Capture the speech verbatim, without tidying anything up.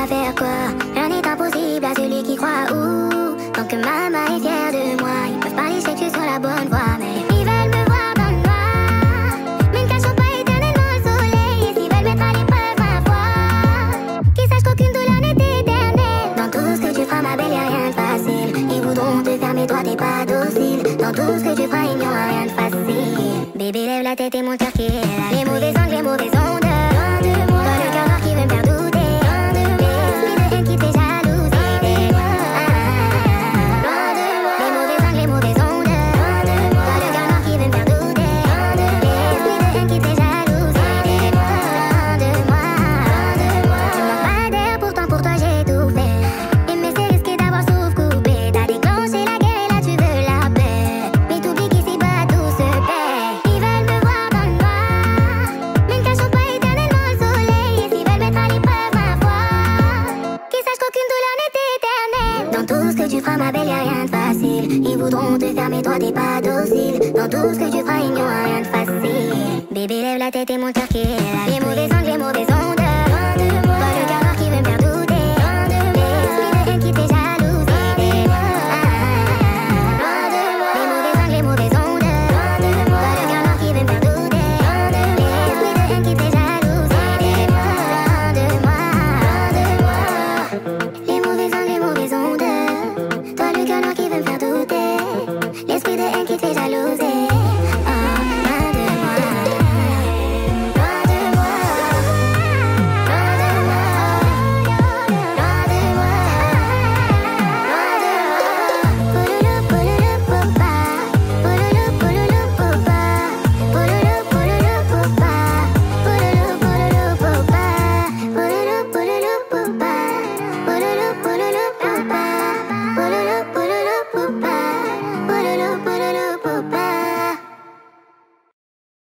va faire quoi? Rien n'est impossible à celui qui croit. Ouh, tant que maman est fière de moi, ils peuvent parler, je sais que je suis sur la bonne voie, mais ils veulent me voir dans le noir, mais ne cachons pas éternellement le soleil. Et s'ils veulent mettre à l'épreuve ma foi, qu'ils sachent qu'aucune douleur n'est éternelle. Dans tout ce que tu feras, ma belle, y'a rien de facile. Ils voudront te faire, mais toi t'es pas docile. Dans tout ce que tu feras, il n'y aura rien de facile. Bébé, lève la tête et mon cœur qui est là. Les mauvais angles, les mauvais ondes, loin de moi. Dans le cœur noir qui veut me faire douter, loin de moi. L'esprit de haine qui te jalouse, aidez-moi. Loin de moi. Les mauvais angles, les mauvais ondes, loin de moi. Dans le cœur noir qui veut me faire douter, loin de moi. L'esprit de haine qui te jalouse, aidez-moi. Loin de moi, loin de moi. Tu manques pas d'air, pourtant pour toi j'ai tout fait. Aimer c'est risqué d'avoir souffle coupé. T'as déclenché la guerre et là tu veux la paix. Mais t'oublies qu'ici bas tout se paie. Ils veulent me voir dans le noir, mais ne cachons pas éternellement le soleil. Et s'ils veulent mettre à l'épreuve ma foi, qu'ils sachent qu'aucune douleur n'est éternelle. Dans tout ce que tu feras, ma belle, y'a rien de facile. Ils voudront te faire, mais toi t'es pas docile. Dans tout ce que tu feras, il n'y aura rien de facile. Bébé, lève la tête et mon cœur qui est là. Les mauvais angles, les mauvais ondes, loin de moi. Dans le cœur noir qui veut me faire douter, loin de moi. L'esprit de haine qui te jalouse, aidez-moi. Loin de moi. Les mauvais angles, les mauvais ondes, loin de moi. Dans le cœur noir qui veut me faire douter, loin de moi. L'esprit de haine qui te jalouse, aidez-moi. Loin de moi, loin de moi. Les mauvais angles, les mauvais ondes, toi le cœur noir qui veut me faire douter.